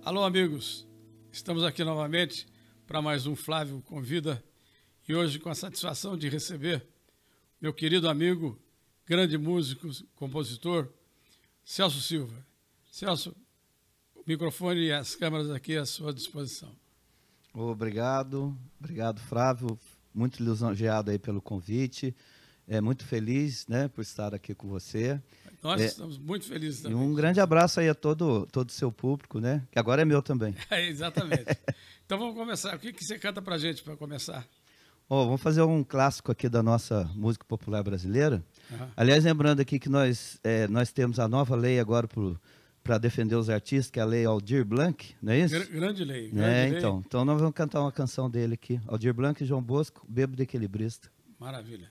Alô, amigos, estamos aqui novamente para mais um Flávio Convida e hoje com a satisfação de receber meu querido amigo, grande músico, compositor, Celso Silva. Celso, o microfone e as câmeras aqui à sua disposição. Obrigado, Flávio, muito lisonjeado aí pelo convite, muito feliz, né, por estar aqui com você. Nós estamos muito felizes também. E um grande abraço aí a todo o seu público, né, que agora é meu também. Exatamente. Então vamos começar. O que você canta pra gente para começar? Vamos fazer um clássico aqui da nossa música popular brasileira. Uhum. Aliás, lembrando aqui que nós temos a nova lei agora para defender os artistas, que é a Lei Aldir Blanc, não é isso? Grande lei. Então nós vamos cantar uma canção dele aqui. Aldir Blanc e João Bosco, Bêbado Equilibrista. Maravilha.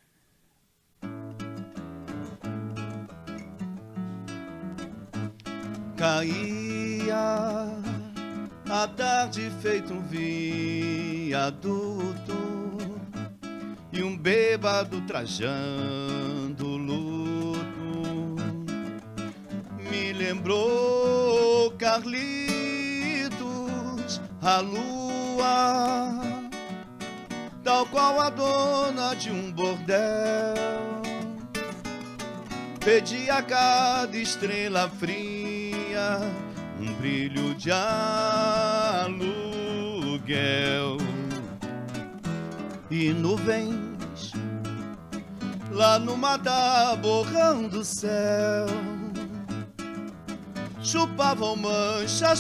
Caía a tarde feito um viaduto e um bêbado trajando luto me lembrou Carlitos, a lua, tal qual a dona de um bordel, pedi a cada estrela fria um brilho de aluguel. E nuvens lá no mata borrando o céu chupavam manchas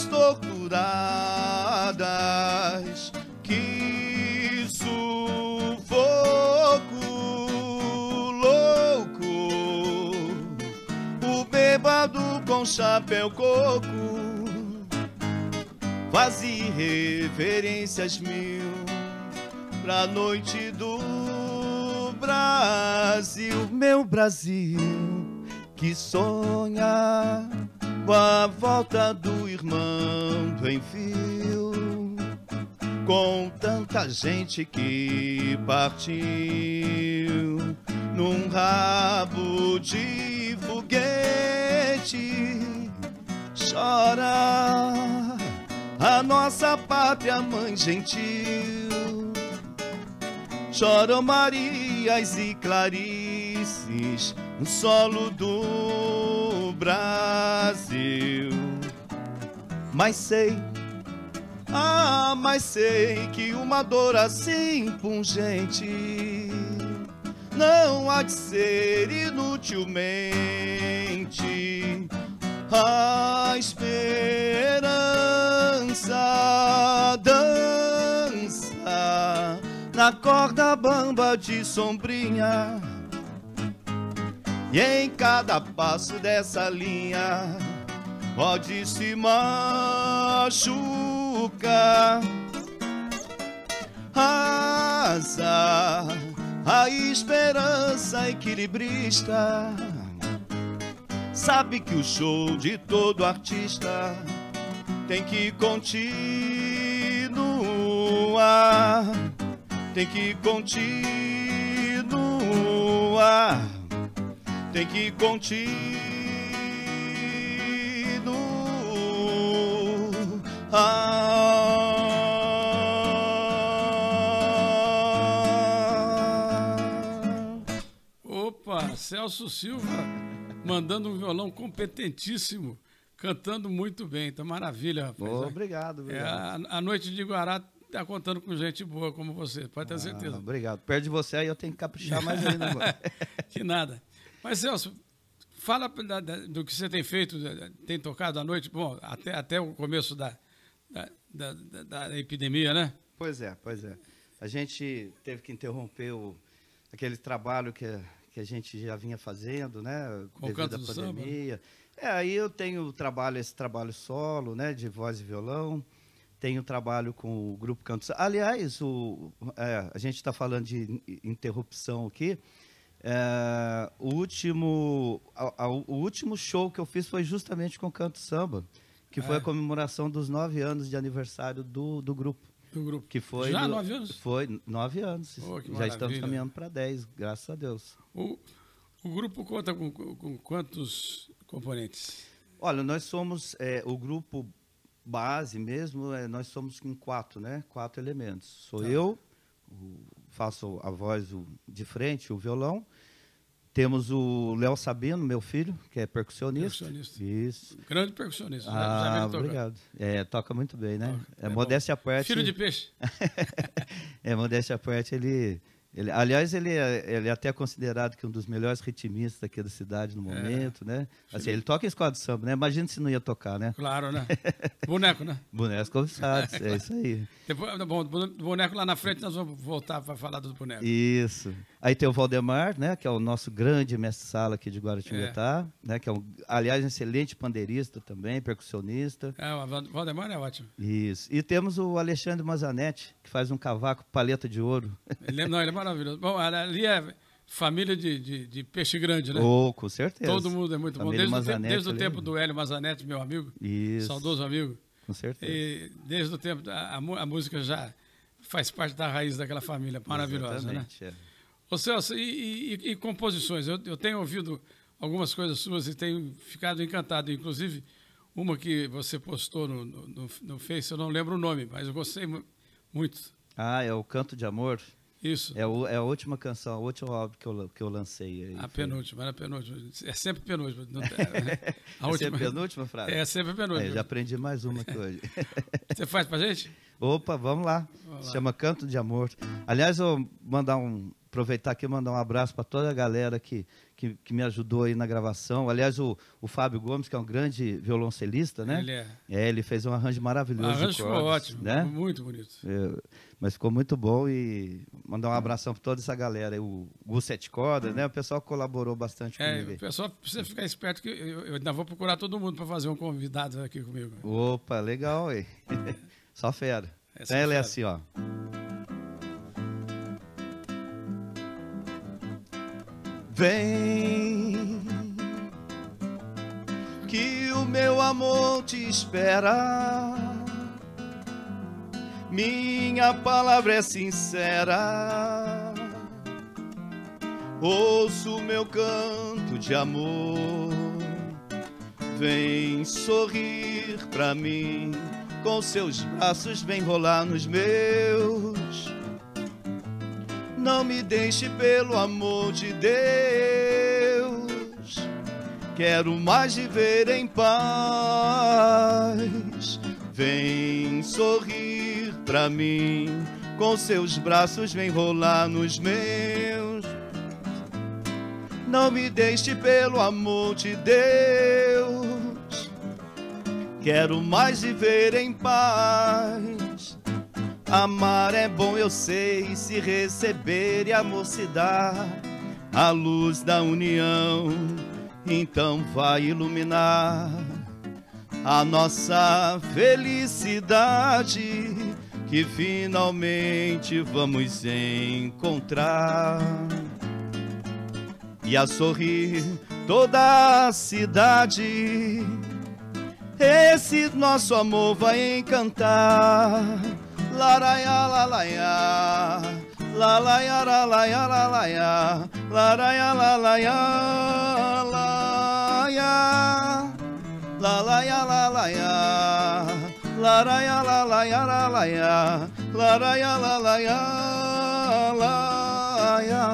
torturadas. Que sufoco louco, o bêbado com chapéu coco fazia reverências mil pra noite do Brasil. Meu Brasil que sonha com a volta do irmão do envio, com tanta gente que partiu num rabo de foguete. Chora a nossa pátria mãe gentil, choram Marias e Clarices no solo do Brasil. Mas sei que uma dor assim pungente não há de ser inutilmente a esperança dança na corda bamba de sombrinha, e em cada passo dessa linha pode se machucar. Asa, a esperança equilibrista sabe que o show de todo artista tem que continuar, tem que continuar, tem que continuar. Opa, Celso Silva mandando um violão competentíssimo, cantando muito bem, tá maravilha, rapaz. Obrigado. A noite de Guará tá contando com gente boa como você, pode ter certeza. Obrigado. Perto de você aí eu tenho que caprichar mais ainda agora. Que nada. Mas, Celso, fala do que você tem feito, tem tocado à noite, bom, até o começo da epidemia, né? Pois é. A gente teve que interromper aquele trabalho que a gente já vinha fazendo, né? Com devido à pandemia. Aí eu tenho esse trabalho solo, né? De voz e violão. Tenho trabalho com o Grupo Canto Samba. Aliás, a gente está falando de interrupção aqui. O último show que eu fiz foi justamente com o Canto Samba, que foi a comemoração dos 9 anos de aniversário do grupo. Que foi já 9 anos? Foi 9 anos. Oh, já estamos caminhando para 10, graças a Deus. O grupo conta com quantos componentes? Olha, nós somos o grupo base mesmo, nós somos em 4, né? 4 elementos. Sou eu, faço a voz de frente, o violão. Temos o Léo Sabino, meu filho, que é percussionista. Isso. Grande percussionista. Obrigado. Toca muito bem, né? Toca. Modéstia à parte. Filho de peixe. Modéstia à parte, aliás, ele é até considerado que um dos melhores ritmistas aqui da cidade no momento, né? Assim, ele toca em escola de samba, né? Imagina se não ia tocar, né? Claro, né? Boneco, né? Bonecos convidados, é isso aí. Depois, bom, boneco lá na frente, nós vamos voltar para falar dos bonecos. Isso. Aí tem o Valdemar, né? Que é o nosso grande mestre-sala aqui de Guaratinguetá, né? Que é, aliás, um excelente pandeirista também, percussionista. O Valdemar é ótimo. Isso. E temos o Alexandre Mazanetti, que faz um cavaco paleta de ouro. Ele é maravilhoso. Bom, ali é família de peixe grande, né? Com certeza. Todo mundo é muito família bom. Desde o tempo do Hélio Mazanetti, meu amigo. Isso. Saudoso amigo. Com certeza. E desde o tempo, a música já faz parte da raiz daquela família maravilhosa. Exatamente, né? Ô Celso, e composições? Eu tenho ouvido algumas coisas suas e tenho ficado encantado. Inclusive, uma que você postou no Face, eu não lembro o nome, mas eu gostei muito. É o Canto de Amor. Isso. É a última canção, o último álbum que eu lancei. Aí, a penúltima. É sempre penúltima. Sempre penúltima, frase? É sempre penúltima. Já aprendi mais uma aqui hoje. Você faz pra gente? Opa, vamos lá. Se chama Canto de Amor. Aliás, eu aproveitar aqui e mandar um abraço para toda a galera que me ajudou aí na gravação. Aliás, o Fábio Gomes, que é um grande violoncelista, né? Ele é. Ele fez um arranjo maravilhoso. O arranjo ficou ótimo, né? Muito bonito. Mas ficou muito bom e mandar um abração para toda essa galera. O Gu Sete Cordas, né? O pessoal colaborou bastante comigo. O pessoal precisa ficar esperto que eu ainda vou procurar todo mundo para fazer um convidado aqui comigo. Opa, legal, hein? Só fera. Ela é assim, ó. Vem, que o meu amor te espera. Minha palavra é sincera. Ouço o meu canto de amor. Vem sorrir pra mim. Com seus braços vem rolar nos meus. Não me deixe pelo amor de Deus. Quero mais viver em paz. Vem sorrir pra mim. Com seus braços vem rolar nos meus. Não me deixe pelo amor de Deus. Quero mais viver em paz. Amar é bom, eu sei, se receber e amor se dá. A luz da união, então vai iluminar a nossa felicidade, que finalmente vamos encontrar. E a sorrir toda a cidade, esse nosso amor vai encantar. Laraiá, lalaiá, lalaiá, lalaiá, lalaiá, laraiá, lalaiá, lalaiá, lalaiá, lalaiá, laraiá, lalaiá, lalaiá, laraiá, lalaiá, lalaiá.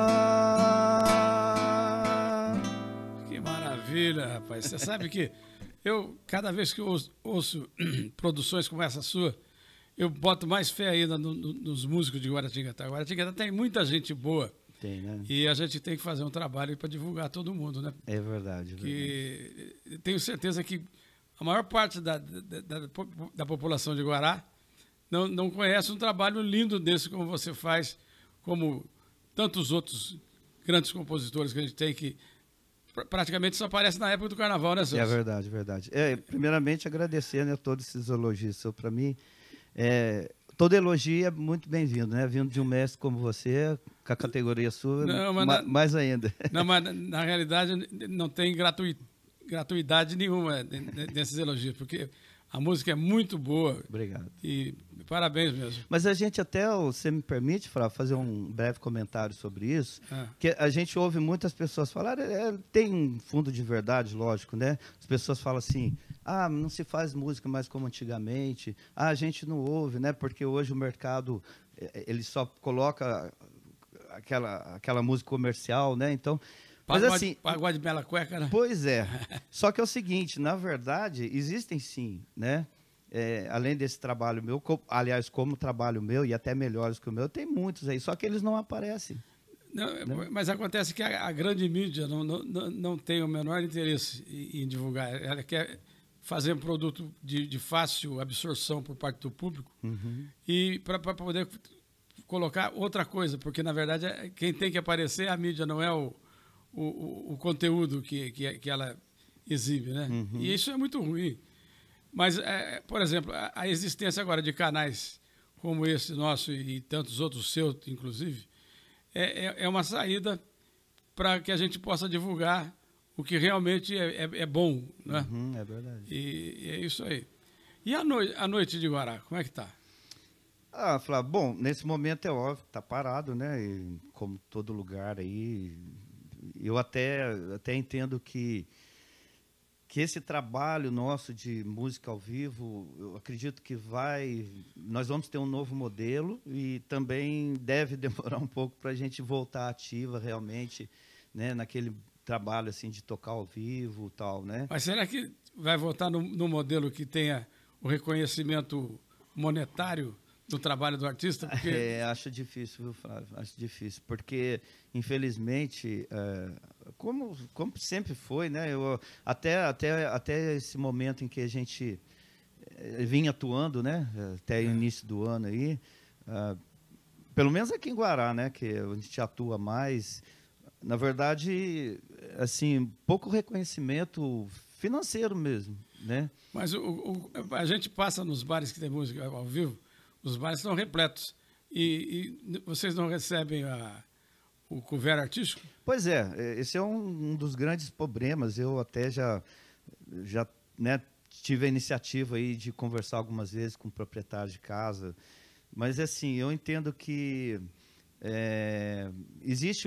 Que maravilha, rapaz. Você sabe que eu, cada vez que eu ouço produções como essa sua, eu boto mais fé ainda nos músicos de Guaratinguetá. Guaratinguetá tem muita gente boa. Tem, né? E a gente tem que fazer um trabalho para divulgar todo mundo, né? É verdade. Tenho certeza que a maior parte da população de Guará não conhece um trabalho lindo desse como você faz, como tantos outros grandes compositores que a gente tem que praticamente só aparece na época do carnaval, né, Celso? É verdade, verdade. Primeiramente, agradecendo a todos esses elogios. Para mim, todo elogio é muito bem-vindo, né? Vindo de um mestre como você, com a categoria sua, mais ainda. Não, mas na realidade não tem gratuidade nenhuma desses elogios, porque a música é muito boa. Obrigado. E parabéns mesmo. Mas a gente até, você me permite, fazer um breve comentário sobre isso, que a gente ouve muitas pessoas falar, tem um fundo de verdade, lógico, né? As pessoas falam assim, Ah, não se faz música mais como antigamente. Ah, a gente não ouve, né? Porque hoje o mercado ele só coloca aquela música comercial, né? Então, mas assim, pagode de bela cueca, né? pois é. Só que é o seguinte, na verdade, existem sim, né? Além desse trabalho meu, aliás, como trabalho meu e até melhores que o meu, tem muitos aí, só que eles não aparecem. Não, mas acontece que a grande mídia não tem o menor interesse em divulgar. Ela quer fazer um produto de fácil absorção por parte do público e para poder colocar outra coisa, porque, na verdade, quem tem que aparecer é a mídia, não é o conteúdo que ela exibe, né? E isso é muito ruim. Mas, por exemplo, a existência agora de canais como esse nosso e tantos outros seus, inclusive, é uma saída para que a gente possa divulgar o que realmente é bom, né? É verdade. E é isso aí. E a noite de Guará, como é que tá? Ah, Flávio, bom, nesse momento é óbvio, tá parado, né? E, como todo lugar aí, eu até entendo que esse trabalho nosso de música ao vivo, eu acredito que nós vamos ter um novo modelo e também deve demorar um pouco para a gente voltar ativa realmente, né, naquele trabalho assim de tocar ao vivo e tal, né? Mas será que vai voltar no modelo que tenha o reconhecimento monetário do trabalho do artista? Porque... acho difícil, viu, Flávio? Acho difícil, porque, infelizmente, como sempre foi, né? Até esse momento em que a gente vinha atuando, né? Até o início do ano aí, pelo menos aqui em Guará, né? Que a gente atua mais. Na verdade, assim, pouco reconhecimento financeiro mesmo, né? Mas a gente passa nos bares que tem música ao vivo, os bares estão repletos. E vocês não recebem o couvert artístico? Pois é, esse é um dos grandes problemas. Eu até já né, tive a iniciativa aí de conversar algumas vezes com proprietários de casa. Mas, assim, eu entendo que existe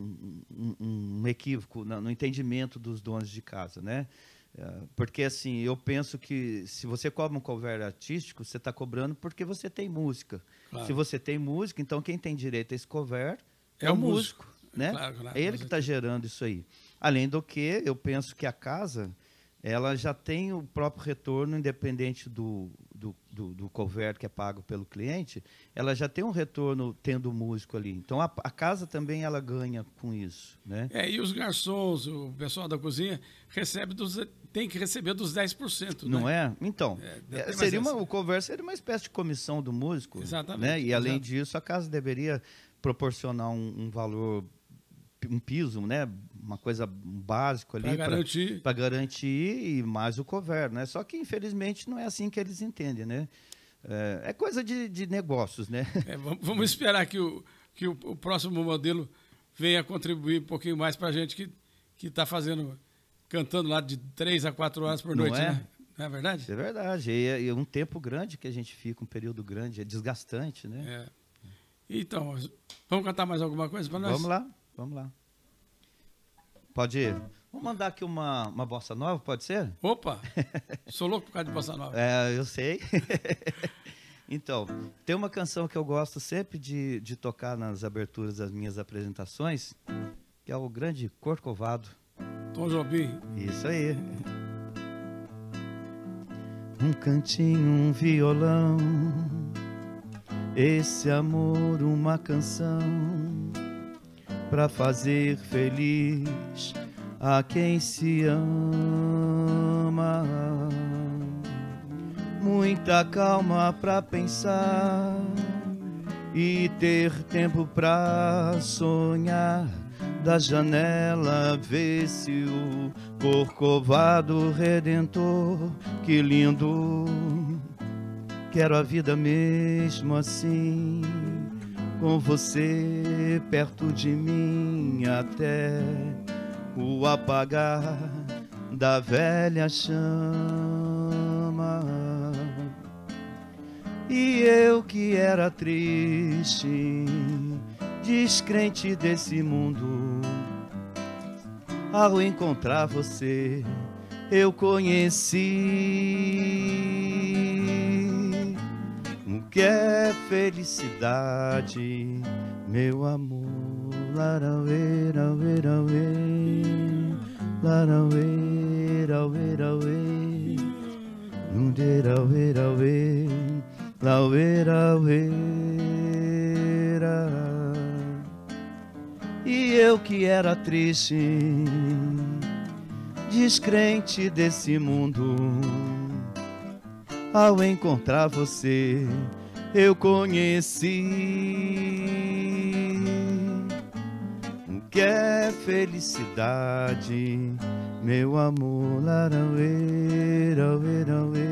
um equívoco no entendimento dos donos de casa, né? Porque, assim, eu penso que se você cobra um couvert artístico, você está cobrando porque você tem música. Claro. Se você tem música, então quem tem direito a esse couvert é o músico, né? Claro, é ele que está gerando isso aí. Além do que, eu penso que a casa, ela já tem o próprio retorno, independente do couvert que é pago pelo cliente, ela já tem um retorno tendo o músico ali. Então, a casa também ela ganha com isso, né? E os garçons, o pessoal da cozinha, tem que receber dos 10%. Né? Não é? Então, o couvert seria uma espécie de comissão do músico. Exatamente. Né? E, além disso, a casa deveria proporcionar um valor, um piso, né? Uma coisa básica ali para garantir e mais o couvert, né? Só que, infelizmente, não é assim que eles entendem, né? É coisa de negócios, né? Vamos esperar que o próximo modelo venha contribuir um pouquinho mais para a gente que está cantando lá de 3 a 4 horas por noite, né? Não é verdade? É verdade. E é um tempo grande que a gente fica, um período grande, é desgastante, né? Então, vamos cantar mais alguma coisa para nós? Vamos lá. Pode ir. Vamos mandar aqui uma bossa nova, pode ser? Opa! Sou louco por causa de bossa nova. Eu sei. Então, tem uma canção que eu gosto sempre de tocar nas aberturas das minhas apresentações, que é o grande Corcovado. Tom Jobim. Isso aí. Um cantinho, um violão, esse amor, uma canção, pra fazer feliz a quem se ama. Muita calma pra pensar e ter tempo pra sonhar. Da janela vê-se o Corcovado Redentor. Que lindo, quero a vida mesmo assim, com você perto de mim, até o apagar da velha chama. E eu que era triste, descrente desse mundo, ao encontrar você eu conheci o que é felicidade, meu amor. Larauê, rauê, rauê, larauê, rauê, rauê, nunde, rauê, rauê, rauê, rauê, rará. E eu que era triste, descrente desse mundo, ao encontrar você, eu conheci o que é felicidade, meu amor. Larauê, rauê, rauê.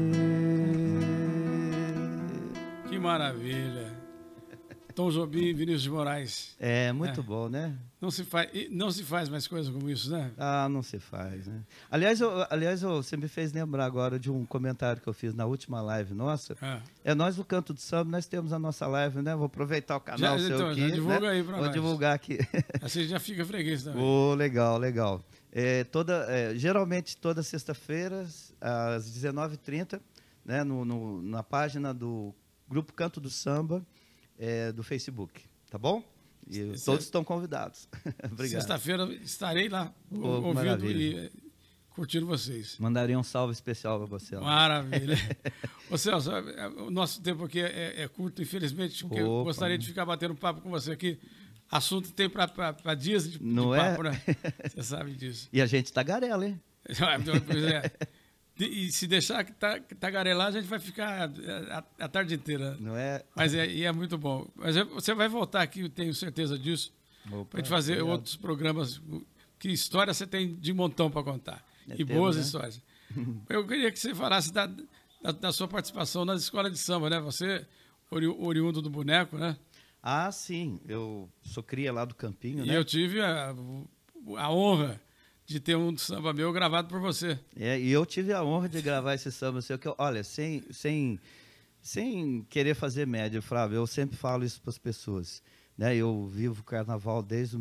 Que maravilha. Tom Jobim e Vinícius de Moraes. É muito bom, né? Não se faz mais coisa como isso, né? Ah, não se faz, né? Aliás, você me fez lembrar agora de um comentário que eu fiz na última live nossa. É nós do Canto do Samba, nós temos a nossa live, né? Vou aproveitar o canal seu então, aqui. Já divulga, né? Aí pra Vou nós. divulgar aqui. Assim já fica freguês também. Oh, legal, legal. Geralmente todas sexta-feiras, às 19h30, né? Na página do Grupo Canto do Samba, do Facebook, tá bom? E todos estão convidados. Obrigado. Sexta-feira estarei lá ouvindo e curtindo vocês. Mandarei um salve especial para você. Maravilha. Ô Celso, o nosso tempo aqui é curto, infelizmente, porque eu gostaria de ficar batendo papo com você aqui. Assunto tem para dias de papo, né? Você sabe disso. E a gente tagarela, hein? Pois é. E se deixar que tagarelar, a gente vai ficar a tarde inteira. Não é? Mas é muito bom. Mas você vai voltar aqui, eu tenho certeza disso, para a gente fazer outros programas. Que história você tem de montão para contar. E boas histórias. Eu queria que você falasse da sua participação nas escolas de samba, né? Você, oriundo do Boneco, né? Ah, sim. Eu sou cria lá do Campinho, né? E eu tive a honra de ter um samba meu gravado por você. E eu tive a honra de gravar esse samba seu, que olha, sem querer fazer média, Flávio, eu sempre falo isso para as pessoas, né? Eu vivo o carnaval desde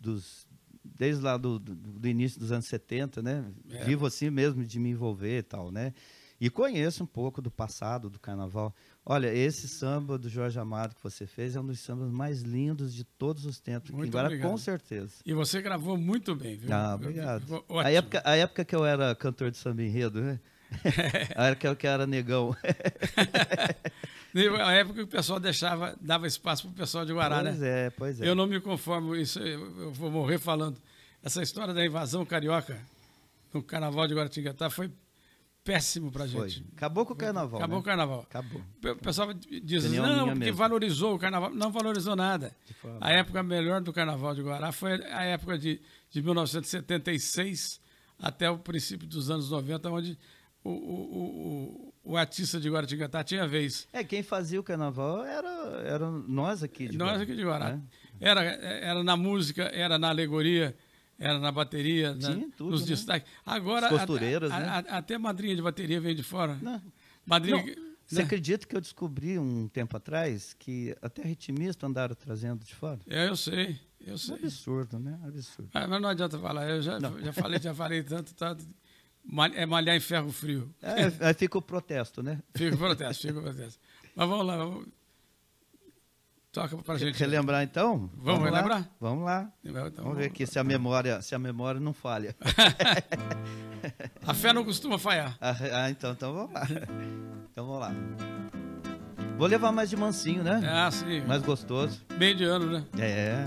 lá do início dos anos 70, né? Vivo assim mesmo de me envolver e tal, né? E conheço um pouco do passado do carnaval. Olha, esse samba do Jorge Amado que você fez é um dos sambas mais lindos de todos os tempos. Muito agora, obrigado. Com certeza. E você gravou muito bem, viu? Ah, obrigado. A época que eu era cantor de samba enredo, né? A época que eu era negão. A época que o pessoal dava espaço para o pessoal de Guará, né? Pois é. Eu não me conformo, isso eu vou morrer falando. Essa história da invasão carioca no Carnaval de Guaratinguetá foi péssimo pra gente. Acabou com o carnaval. Acabou o carnaval. Acabou. O pessoal diz assim, não, porque valorizou o carnaval. Não valorizou nada. A época melhor do Carnaval de Guará foi a época de 1976 até o princípio dos anos 90, onde o artista de Guaratinguetá tinha vez. Quem fazia o carnaval era nós aqui de Guará. Nós aqui de Guará. Né? Era na música, era na alegoria, era na bateria, tudo, nos né? destaques. Agora, costureiras, até madrinha de bateria vem de fora. Não. Madrinha, você acredita que eu descobri um tempo atrás que até ritmista andaram trazendo de fora? Eu sei. Absurdo, né? Absurdo. Mas não adianta falar, eu já falei tanto. É malhar em ferro frio. Aí fica o protesto, né? Fica o protesto. Mas vamos lá, toca pra gente. Relembrar então? Vamos relembrar? Lá. Vamos lá. Então, vamos ver aqui se a memória não falha. A fé não costuma falhar. Então vamos lá. Vou levar mais de mansinho, né? Sim. Mais gostoso. Bem de ano, né?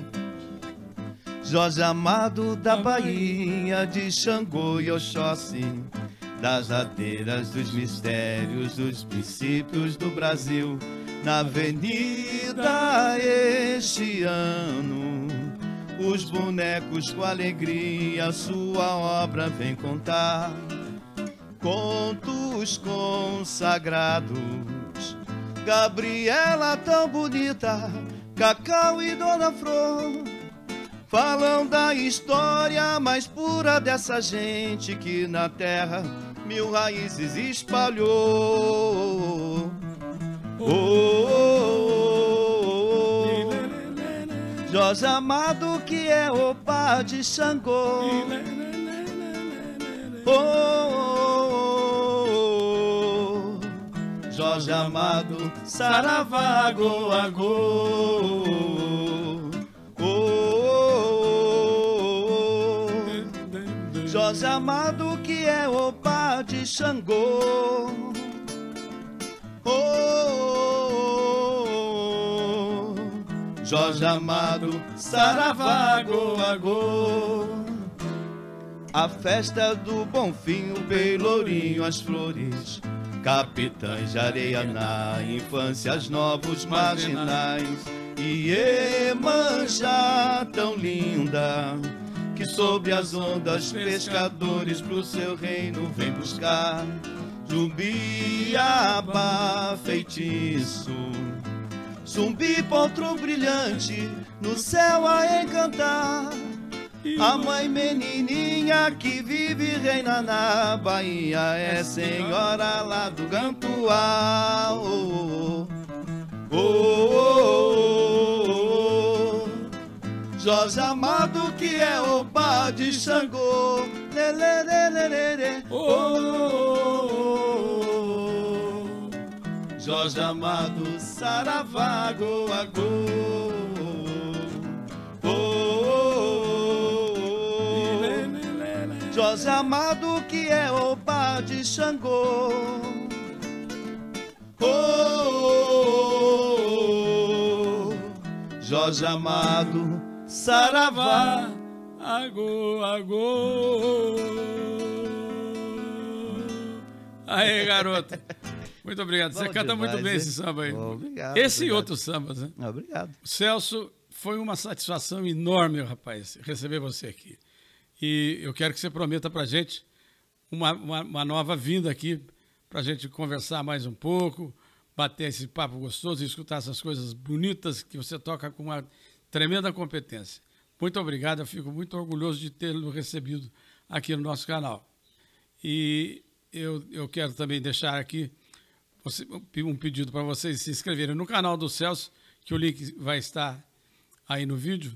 Jorge Amado da Bahia, de Xangô e Oxóssi, das ladeiras dos mistérios, dos princípios do Brasil. Na avenida este ano, os bonecos com alegria sua obra vem contar. Contos consagrados, Gabriela tão bonita, Cacau e Dona Flor, falam da história mais pura dessa gente que na terra 1000 raízes espalhou. Jorge Amado que é o pai de Xangô, oh, Jorge Amado, saravá, go, agô. Jorge Amado, que é o pai de Xangô. Oh, Jorge Amado, saravá, go, agô. A festa do Bonfim, o Pelourinho, as flores, capitães de areia na infância, os novos marginais. E Iemanjá tão linda, que sob as ondas pescadores pro seu reino vem buscar. Jumbiaba feitiço, zumbi potro brilhante, no céu a encantar. A mãe menininha que vive e reina na Bahia é senhora lá do Gantuá. Oh, oh, oh, oh. Jorge Amado, que é o pai de Xangô. Lê, lê, lê, lê, lê, lê. Oh, oh, oh. Jorge Amado, saravá, go, agô. Oh, oh, oh. Jorge Amado, que é o pai de Xangô. Oh, oh, oh. Jorge Amado, saravá, agô, agô. Aí, garoto. Muito obrigado. Você canta demais, muito bem hein? esse samba aí. Obrigado. Esse obrigado. e outros sambas, né? Obrigado. Celso, foi uma satisfação enorme, rapaz, receber você aqui. E eu quero que você prometa pra gente uma nova vinda aqui, pra gente conversar mais um pouco, bater esse papo gostoso e escutar essas coisas bonitas que você toca com uma tremenda competência. Muito obrigado, eu fico muito orgulhoso de tê-lo recebido aqui no nosso canal. E eu quero também deixar aqui um pedido para vocês se inscreverem no canal do Celso, que o link vai estar aí no vídeo,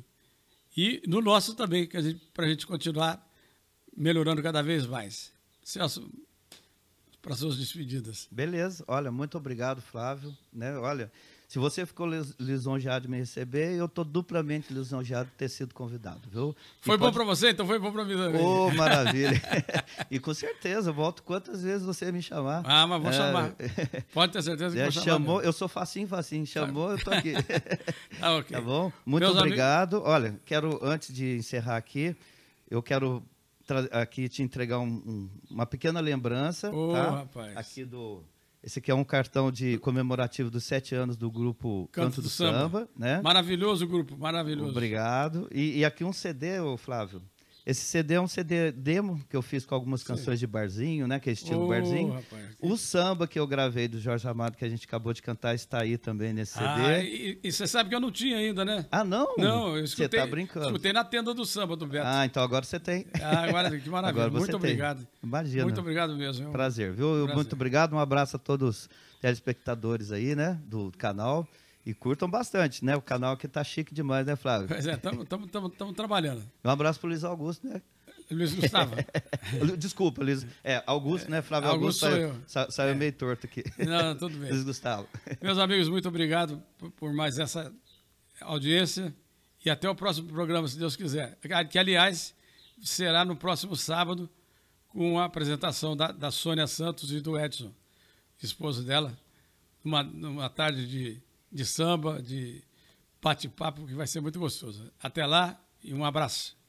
e no nosso também, para a gente continuar melhorando cada vez mais. Celso, para suas despedidas. Beleza, olha, muito obrigado, Flávio. Né? Olha, se você ficou lisonjeado de me receber, eu estou duplamente lisonjeado de ter sido convidado, viu? Foi bom para você, então foi bom para mim também. Oh, maravilha. E com certeza, eu volto quantas vezes você me chamar. Ah, mas vou chamar. Pode ter certeza que vou chamar. Chamou, eu sou facinho, chamou, eu tô aqui. Ah, okay. Tá bom? Muito obrigado. Olha, antes de encerrar aqui, eu quero aqui te entregar uma pequena lembrança. Tá? Rapaz. Aqui esse aqui é um cartão comemorativo dos 7 anos do grupo Canto do Samba. Né? Maravilhoso grupo, maravilhoso. Obrigado. E aqui um CD, Flávio. Esse CD é um CD demo que eu fiz com algumas canções de barzinho, né? Que é estilo barzinho. Rapaz. O samba que eu gravei do Jorge Amado, que a gente acabou de cantar, está aí também nesse CD. E você sabe que eu não tinha ainda, né? Ah, não? Não, eu escutei. Você tá brincando. Escutei na tenda do samba do Beto. Ah, então agora você tem. Agora, que maravilha. Agora muito obrigado. Imagina. Muito obrigado mesmo. Prazer, viu? Prazer. Muito obrigado. Um abraço a todos os telespectadores aí, né? Do canal. E curtam bastante, né? O canal aqui tá chique demais, né, Flávio? Pois é, estamos trabalhando. Um abraço pro Luiz Augusto, né? Luiz Gustavo. Desculpa, Luiz. Augusto, né? Flávio Augusto saiu meio torto aqui. Não, tudo bem. Luiz Gustavo. Meus amigos, muito obrigado por mais essa audiência e até o próximo programa, se Deus quiser. Que, aliás, será no próximo sábado com a apresentação da Sônia Santos e do Edson, esposo dela, numa tarde de samba, de bate-papo, que vai ser muito gostoso. Até lá e um abraço.